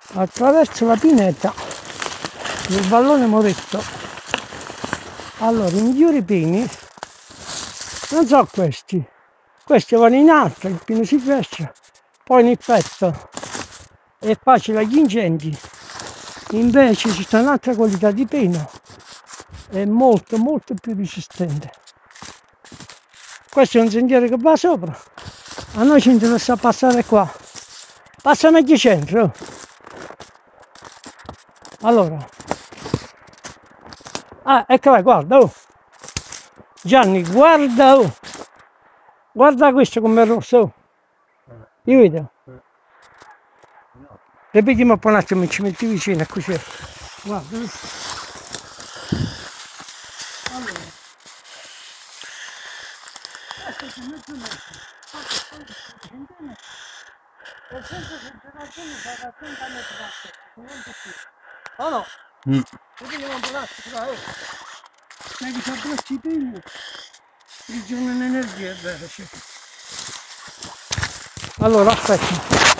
attraverso la pineta del vallone Moretto. Allora, i migliori pini non sono questi vanno in alto, il pino silvestre, poi nel petto è facile agli incendi. Invece ci sta un'altra qualità di pino, è molto più resistente. Questo è un sentiero che va sopra, a noi ci interessa passare qua, passa meglio centro. Allora, ecco là, guarda, oh. Gianni, guarda, oh. Guarda questo come è rosso, oh. Io vedo. Ripetiamo un po' un attimo, ci metti vicino, così. Guarda. Allora. Questo è mezzo metro. Per esempio se c'è ragione sarà 30 metri da te, non di più. Oh no? Ripetiamo un po' un attimo, dai. Ma che ci abbracci i pini? Rigione un'energia, è vero, sì. Allora, aspetta.